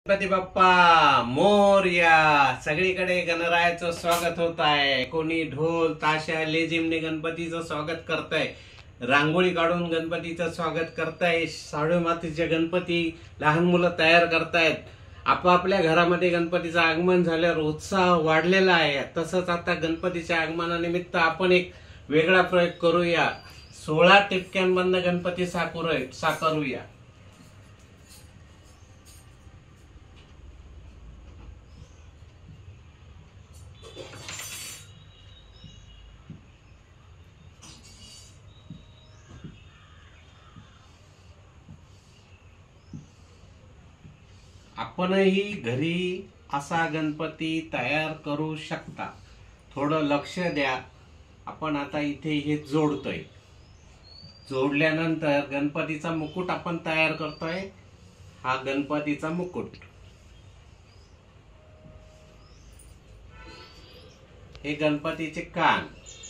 गणपती बाप्पा मोरया. सगळीकडे गणरायाचं स्वागत होत आहे. कोणी ढोल ताशा लेझिमने गणपतीचं स्वागत करताय, रांगोळी काढून गणपतीचं स्वागत करताय, शाडू मातीचे गणपती लहान मुलं तयार करतायत. आपापल्या घरामध्ये गणपतीचं आगमन झाल्यावर उत्साह वाढलेला आहे. तसंच आता गणपतीच्या आगमनानिमित्त आपण एक वेगळा प्रयोग करूया. 16 टिपक्यांमधनं गणपती साकारूया. आपणही घरी असा गणपती तयार करू शकता. थोडं लक्ष द्या. आपण आता इथे हे जोडतोय. जोडल्यानंतर गणपतीचा मुकुट आपण तयार करतोय. हा गणपतीचा मुकुट, हे गणपतीचे कान,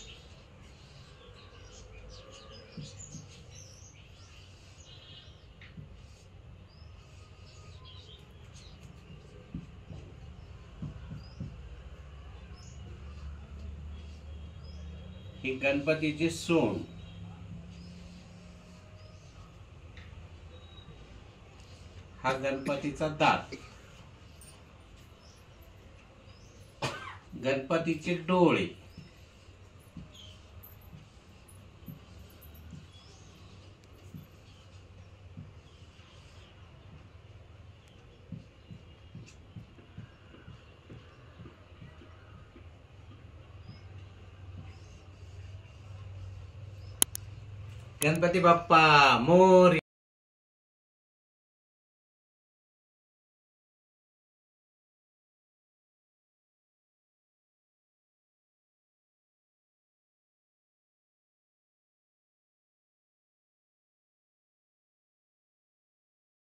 ही गणपतीची सूंड, हा गणपतीचा दात, गणपतीचे डोळे, गणपती बाप्पा मोरया.